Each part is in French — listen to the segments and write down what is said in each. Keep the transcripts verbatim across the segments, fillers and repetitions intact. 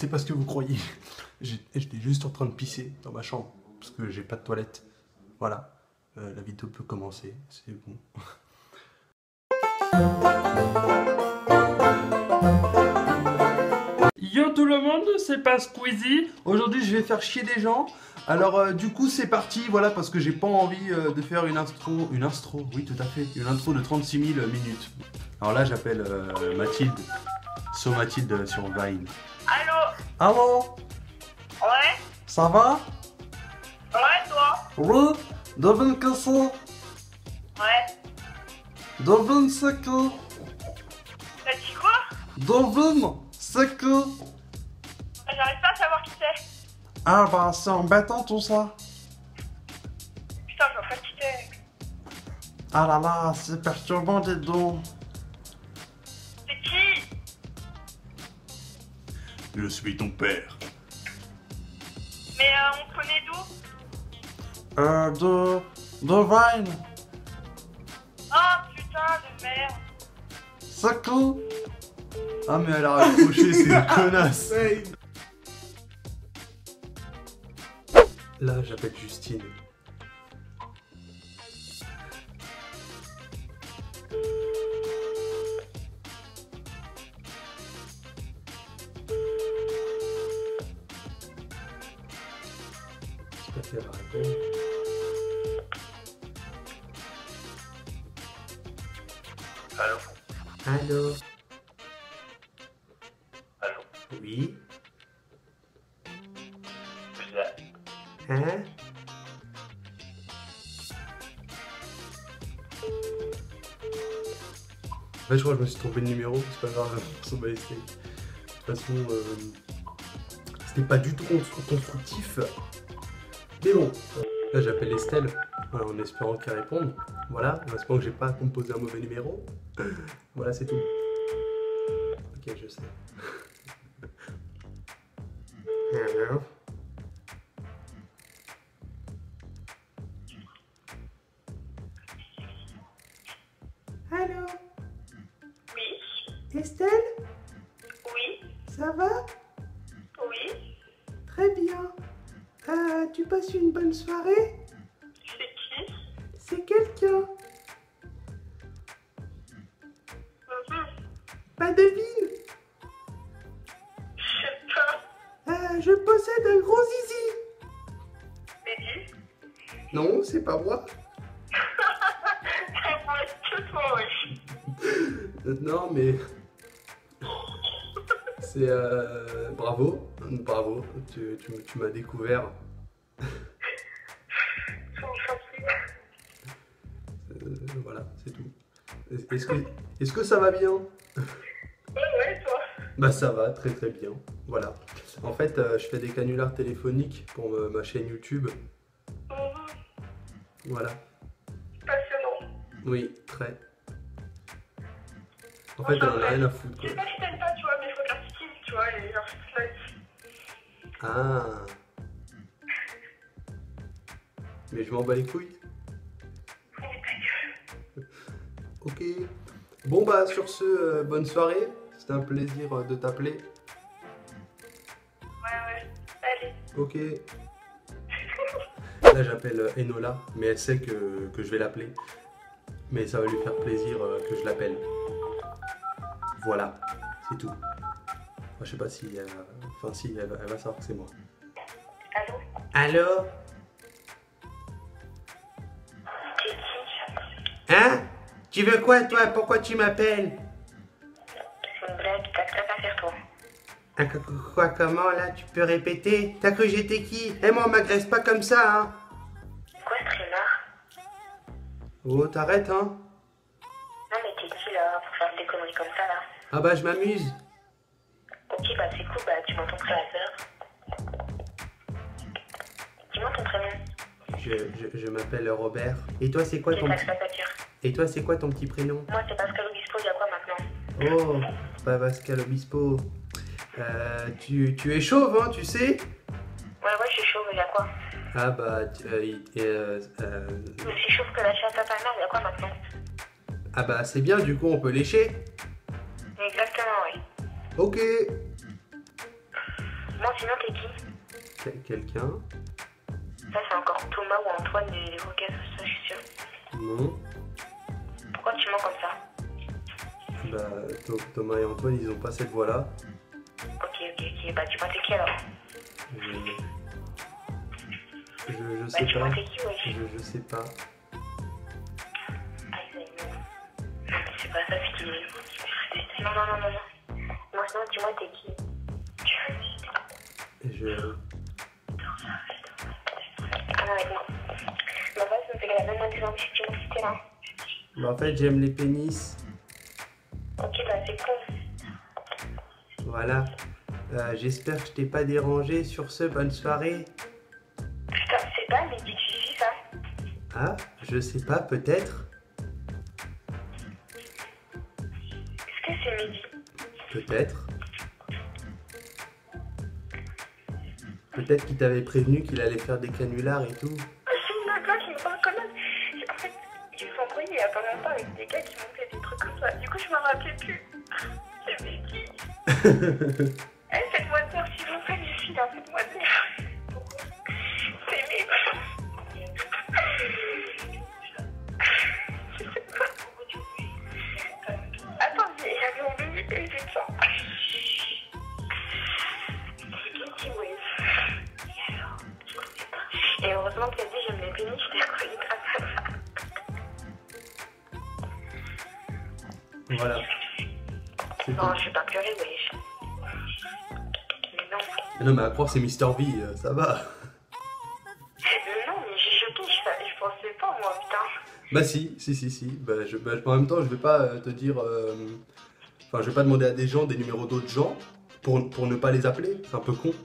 c'est pas ce que vous croyez. J'étais juste en train de pisser dans ma chambre, parce que j'ai pas de toilette. Voilà, euh, la vidéo peut commencer, c'est bon. Yo tout le monde, c'est pas Squeezie. Aujourd'hui je vais faire chier des gens. Alors euh, du coup c'est parti, voilà, parce que j'ai pas envie euh, de faire une intro, une intro, oui tout à fait, une intro de trente-six mille minutes. Alors là j'appelle euh, Mathilde, So Mathilde sur Vine. Allô? Allô? Ouais? Ça va? Ouais, toi? Oui? Devine que c'est? Ouais. Devine c'est que? T'as dit quoi? Devine c'est que? J'arrive pas à savoir qui c'est. Ah bah c'est embêtant tout ça. Putain, je suis fatiguée. Ah là là, c'est perturbant dis donc. C'est qui? Je suis ton père. Mais euh, on te connaît d'où? Euh, de... de Vine. Oh putain de merde. C'est cool. Ah mais elle a raccroché, c'est une connasse. Là j'appelle Justine. J'espère qu'elle va répondre. Allô? Allô? Allô? Oui? Vous êtes... Hein? En fait, je crois que je me suis trompé de numéro, c'est pas grave, on s'en bat les steaks. De toute façon, euh, c'était pas du tout constructif. Mais bon, là j'appelle Estelle, voilà, en espérant qu'elle réponde. Voilà, en espérant que j'ai pas composé un mauvais numéro. Voilà, c'est tout. Ok, je sais. Hello. Allô? Oui? Estelle? Oui? Ça va? Oui? Très bien. Euh, tu passes une bonne soirée? C'est qui? C'est quelqu'un. Mhm. Pas devine. Je sais pas. Euh, je possède un gros zizi. C'est qui? Non, c'est pas moi. Ça va être que toi, wesh. Euh, Non, mais... C'est... Euh... Bravo. Bravo. Tu, tu, tu m'as découvert. Je suis fatiguée. Euh, voilà, c'est tout. Est-ce que, est-ce que ça va bien? Ouais, ouais, toi? Bah ça va, très très bien. Voilà. En fait, euh, je fais des canulars téléphoniques pour euh, ma chaîne YouTube. Mhm. Voilà. Passionnant. Oui, très. En fait, elle en a rien à foutre, Je sais quoi. pas si t'aimes pas, tu vois, mais il faut faire style, tu vois, et genre slide. Ah. Mais je m'en bats les couilles. Ok. Bon bah sur ce, euh, bonne soirée. C'était un plaisir euh, de t'appeler. Ouais, ouais. Allez. Ok. Là j'appelle euh, Enola, mais elle sait que, que je vais l'appeler. Mais ça va lui faire plaisir euh, que je l'appelle. Voilà, c'est tout. Moi, je sais pas si... euh, Enfin si, elle, va- elle va savoir que c'est moi. Allô? Allô? C'est qui? Hein? Tu veux quoi toi? Pourquoi tu m'appelles? C'est une blague, t'as qu'à pas faire toi. Ah, qu- qu- Quoi, comment là? Tu peux répéter? T'as cru que j'étais qui? Eh moi on m'agresse pas comme ça hein. Quoi, streamer? Oh t'arrêtes hein. Non, mais t'es qui là pour faire des conneries comme ça là? Ah bah je m'amuse. Ok, bah c'est cool, bah tu m'entends très la sœur. Dis-moi ton prénom. Je, je, je m'appelle Robert. Et toi c'est quoi J'ai ton ta petit... facture. Et toi c'est quoi ton petit prénom? Moi c'est Pascal Obispo, y'a quoi maintenant? Oh, pas Pascal Obispo. Euh, tu, tu es chauve hein, tu sais? Ouais, ouais, je suis chauve, y'a quoi? Ah bah... tu- euh, il- euh, euh, Aussi chauve que la chatte à ta mère, y'a quoi maintenant? Ah bah c'est bien du coup on peut lécher. Exactement, oui. Ok. Moi, sinon, t'es qui? Quel- Quelqu'un? Ça, c'est encore Thomas ou Antoine des, des Roquets, ça, je suis sûre. Non. Pourquoi tu mens comme ça? Bah, Tho- Thomas et Antoine, ils ont pas cette voix-là. Ok, ok, ok. Bah, tu m'as t'es qui alors? Je, je, je Bah, sais tu pas. m'as t'es qui, wesh? Je, je sais pas. Aïe, aïe, non. Non, mais c'est pas ça, c'est qui? Non, non, non, non, non. Non, sinon, dis-moi, t'es qui? Je... Ah non, avec moi. Ma voix, ça me fait que la même moi des envies si tu m'as cité là. Bah, en fait, j'aime les pénis. Ok, bah, c'est con. Voilà. Euh, J'espère que je t'ai pas dérangé. Sur ce, bonne soirée. Putain, c'est pas mais dis que tu dis ça. Ah, je sais pas, peut-être. Est-ce que c'est midi? Peut-être. Peut-être qu'il t'avait prévenu qu'il allait faire des canulars et tout. Ah, c'est une blague là qui me parle comme ça. En fait, ils me sont embrouillés il y a pas longtemps avec des gars qui m'ont fait des trucs comme ça. Du coup, je m'en rappelais plus. C'est midi. Eh, faites-moi peur, s'il vous plaît, les filles, là, faites-moi peur. C'est midi. Je sais pas. Attends, mais j'avais oublié que j'ai ça. Et heureusement que t'as dit j'aime les pénis, je t'ai reconnu grâce à ça. Voilà. C'est Non, tout. je vais pas pleurer, wesh. Mais non. Ah non, mais à croire c'est Mister V, euh, ça va. Mais non, mais j'ai choqué, je, je pensais pas, moi, putain. Bah si, si, si, si. Bah, je, bah, en même temps, je vais pas euh, te dire... euh, Enfin, je vais pas demander à des gens des numéros d'autres gens pour, pour ne pas les appeler. C'est un peu con.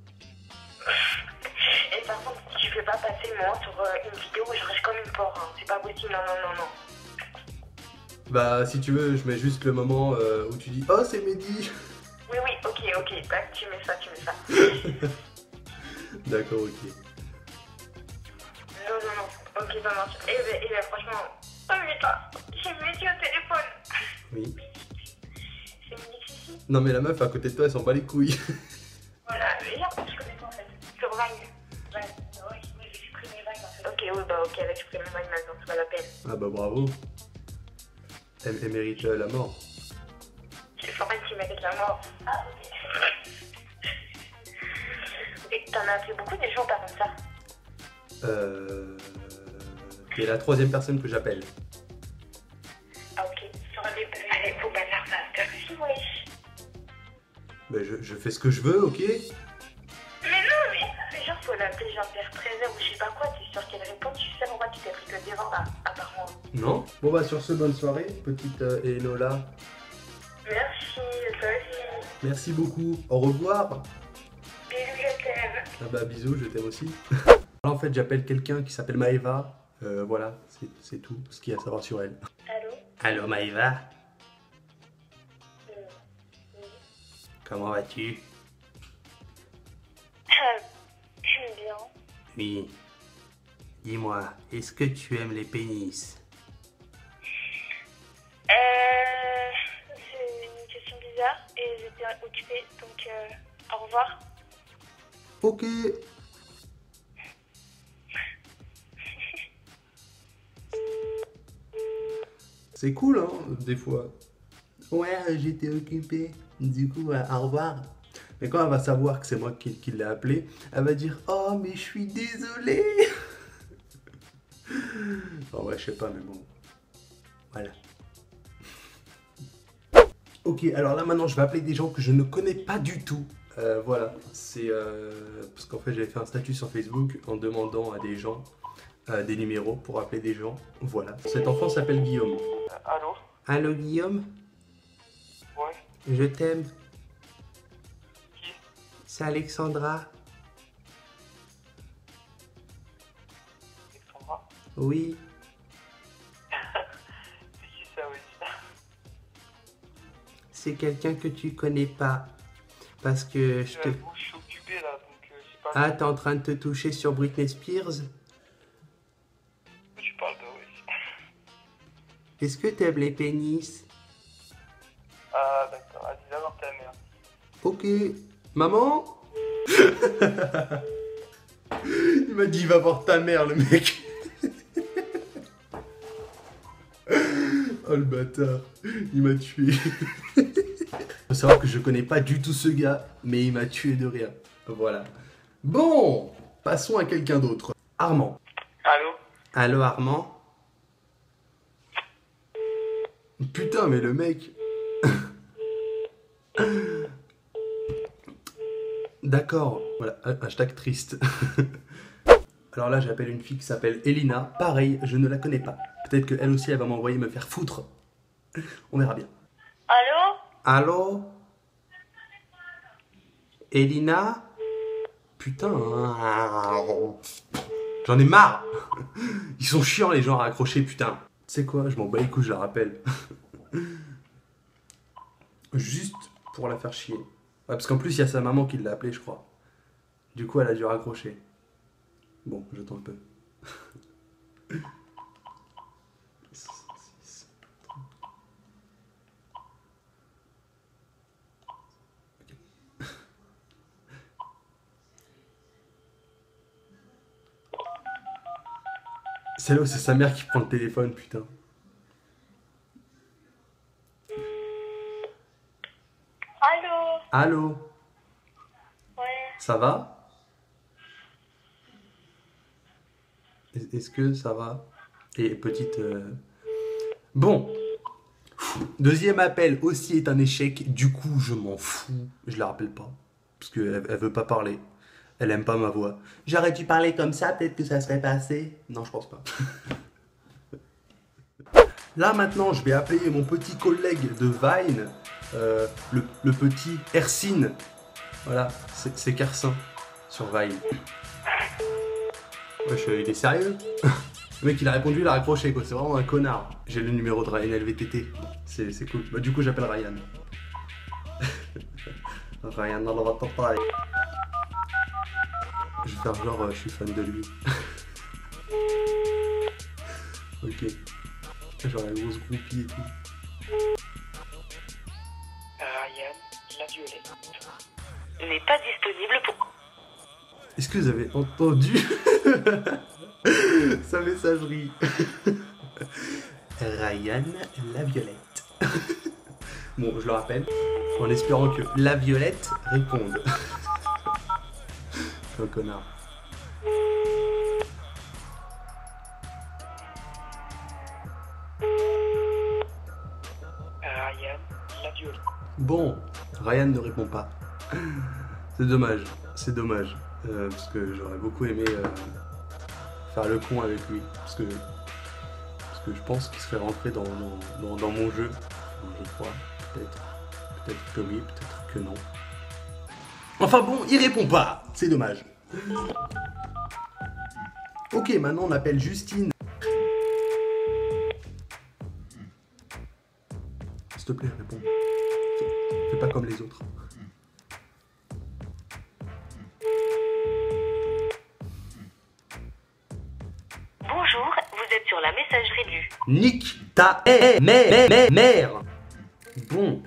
Et par contre, tu fais pas passer moi sur euh, une vidéo où je reste comme une porc, hein. C'est pas possible, non, non, non, non. Bah, si tu veux, je mets juste le moment euh, où tu dis « Oh, c'est Mehdi !» Oui, oui, ok, ok, tac, tu mets ça, tu mets ça. D'accord, ok. Non, non, non, ok, ça marche. Et ben, et ben, franchement, oh putain, j'ai Mehdi au téléphone. Oui. C'est Mehdi ici. Non, mais la meuf à côté de toi, elle s'en bat les couilles. Voilà, hier, je connais pas en fait. Sur Vine. Vine, oui, oui, j'ai supprimé Vine en fait. Ok, oui, bah ok, elle a supprimé Vine maintenant, c'est pas la peine. Ah bah bravo. Elle, elle mérite euh, la mort. C'est Florence qui mérite la mort. Ah, ok. Et t'en as appelé beaucoup des gens par contre ça. Euh... T'es la troisième personne que j'appelle. Ah, ok. Sur les... Allez, faut pas faire ça. Merci, wesh. Bah, je, je fais ce que je veux, ok? Mais non, mais genre, faut l'appeler genre vers treize heures ou je sais pas quoi. T'es sûr qu'elle répond? Tu sais pourquoi tu t'es pris que devant là, à part moi. Non? Bon bah sur ce, bonne soirée, petite euh, Enola. Merci, toi aussi. Merci beaucoup. Au revoir. Bisous, je t'aime. Ah bah bisous, je t'aime aussi. Là en fait j'appelle quelqu'un qui s'appelle Maëva. Euh, voilà, c'est tout ce qu'il y a à savoir sur elle. Allô? Allô Maëva, Euh, oui. comment vas-tu? Bien. Oui. Dis-moi, est-ce que tu aimes les pénis? Euh, c'est une question bizarre et j'étais occupée, donc euh, au revoir. Ok. C'est cool, hein, des fois. Ouais, j'étais occupé. Du coup, euh, au revoir. Mais quand elle va savoir que c'est moi qui, qui l'ai appelé, elle va dire « Oh, mais je suis désolé !» Oh ouais, je sais pas, mais bon. Voilà. Ok, alors là, maintenant, je vais appeler des gens que je ne connais pas du tout. Euh, voilà, c'est... Euh, parce qu'en fait, j'avais fait un statut sur Facebook en demandant à des gens euh, des numéros pour appeler des gens. Voilà. Cet enfant s'appelle Guillaume. Euh, allô? Allô, Guillaume? Ouais. Je t'aime. Qui? C'est Alexandra. Alexandra? Oui. C'est qui ça, oui? C'est quelqu'un que tu connais pas. Parce que je te... J'avoue, je suis occupé là, donc euh, j'ai pas... Ah, t'es en train de te toucher sur Britney Spears? Tu parles de oui. Est-ce que t'aimes les pénis? Ah d'accord, vas-y, d'abord ta mère. Ok. Maman? Il m'a dit va voir ta mère le mec. Oh le bâtard, il m'a tué. Faut savoir que je connais pas du tout ce gars, mais il m'a tué de rire. Voilà. Bon, passons à quelqu'un d'autre. Armand. Allô? Allô Armand? Putain mais le mec. D'accord, voilà, hashtag triste. Alors là j'appelle une fille qui s'appelle Elina. Pareil, je ne la connais pas. Peut-être qu'elle aussi elle va m'envoyer me faire foutre. On verra bien. Allô? Allô? Elina? Putain. J'en ai marre. Ils sont chiants les gens à accrocher, putain. Tu sais quoi, je m'en bats les couilles, je la rappelle. Juste pour la faire chier. Ouais, parce qu'en plus il y a sa maman qui l'a appelée je crois. Du coup elle a dû raccrocher. Bon, j'attends un peu. C'est là où c'est sa mère qui prend le téléphone, putain. Allô? Allô? Ouais. Ça va? Est-ce que ça va? Et petite... Euh... Bon. Deuxième appel aussi est un échec. Du coup, je m'en fous. Je la rappelle pas. Parce qu'elle elle veut pas parler. Elle aime pas ma voix. J'aurais dû parler comme ça, peut-être que ça serait passé. Non, je pense pas. Là, maintenant, je vais appeler mon petit collègue de Vine. Euh, le, le petit Ersin. Voilà, c'est Carcin sur Vine. Wesh, il est sérieux? Le mec il a répondu, il a raccroché quoi, c'est vraiment un connard. J'ai le numéro de Ryan L V T T, c'est cool. Bah du coup j'appelle Ryan. Ryan dans la taille. Je vais faire genre euh, je suis fan de lui. Ok. Genre la grosse groupie et tout. Ryan, la violette. N'est pas disponible pour... Est-ce que vous avez entendu sa messagerie? Ryan la violette. Bon, je le rappelle, en espérant que la violette réponde. Je suis un connard. Ryan, la violette. Bon, Ryan ne répond pas. C'est dommage, c'est dommage. Euh, parce que j'aurais beaucoup aimé euh, faire le con avec lui. Parce que, parce que je pense qu'il serait rentré dans, dans, dans, dans mon jeu. Enfin, je crois, peut-être. Peut-être que oui, peut-être que non. Enfin bon, il répond pas. C'est dommage. Ok, maintenant on appelle Justine. S'il te plaît, réponds. Fais, fais pas comme les autres. Bonjour, vous êtes sur la messagerie du... Nique ta mère, mère. Bon.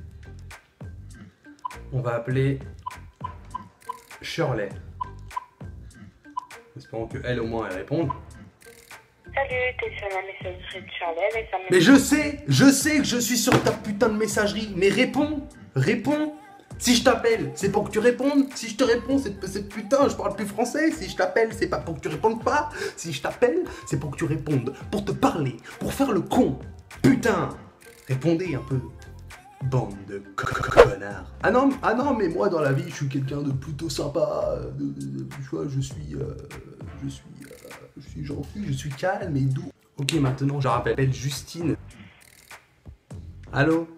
On va appeler Shirley. Espérons qu'elle au moins elle réponde. Salut, t'es sur la messagerie de Charlotte et ça me... Mais je sais, je sais que je suis sur ta putain de messagerie. Mais réponds, réponds. Si je t'appelle, c'est pour que tu répondes. Si je te réponds, c'est putain, je parle plus français. Si je t'appelle, c'est pas pour que tu répondes pas. Si je t'appelle, c'est pour que tu répondes. Pour te parler, pour faire le con. Putain, répondez un peu. Bande de connards. Ah non, ah non, mais moi dans la vie, je suis quelqu'un de plutôt sympa. De, de, de, tu vois, je suis, euh, je suis, euh, je suis gentil, je suis calme et doux. Ok, maintenant, je rappelle Justine. Allô?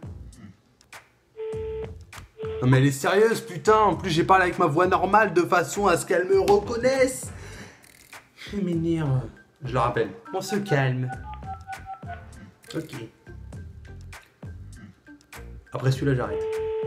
Non mais elle est sérieuse, putain. En plus, j'ai parlé avec ma voix normale de façon à ce qu'elle me reconnaisse. Je m'énerve. Je le rappelle. On se calme. Ok. Après celui-là, j'arrête.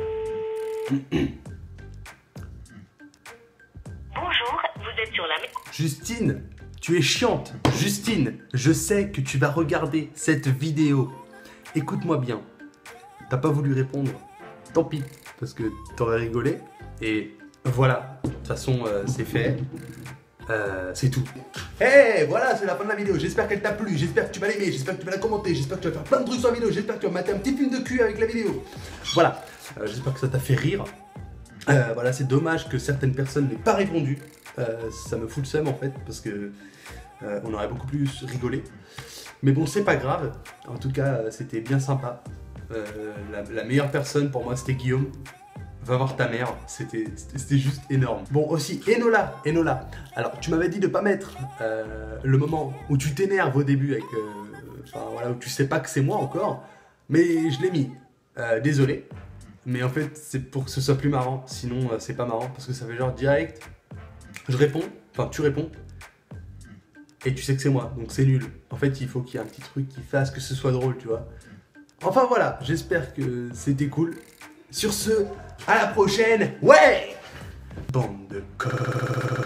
Bonjour, vous êtes sur la... Justine, tu es chiante. Justine, je sais que tu vas regarder cette vidéo. Écoute-moi bien. T'as pas voulu répondre. Tant pis, parce que t'aurais rigolé. Et voilà. façon, euh, c'est fait. Euh, c'est tout. Hey, voilà, c'est la fin de la vidéo. J'espère qu'elle t'a plu. J'espère que tu vas l'aimer. J'espère que tu vas la commenter. J'espère que tu vas faire plein de trucs sur la vidéo. J'espère que tu vas mater un petit film de cul avec la vidéo. Voilà. Euh, j'espère que ça t'a fait rire. Euh, voilà, c'est dommage que certaines personnes n'aient pas répondu. Euh, ça me fout le seum en fait, parce que euh, on aurait beaucoup plus rigolé. Mais bon, c'est pas grave. En tout cas, c'était bien sympa. Euh, la, la meilleure personne pour moi, c'était Guillaume. Va voir ta mère, c'était juste énorme. Bon aussi, Enola, Enola. Alors tu m'avais dit de pas mettre euh, le moment où tu t'énerves au début avec, euh, enfin voilà, où tu sais pas que c'est moi encore, mais je l'ai mis. Euh, désolé, mais en fait c'est pour que ce soit plus marrant. Sinon euh, c'est pas marrant parce que ça fait genre direct. Je réponds, enfin tu réponds, et tu sais que c'est moi, donc c'est nul. En fait il faut qu'il y ait un petit truc qui fasse que ce soit drôle, tu vois. Enfin voilà, j'espère que c'était cool. Sur ce, à la prochaine, ouais! Bande de co...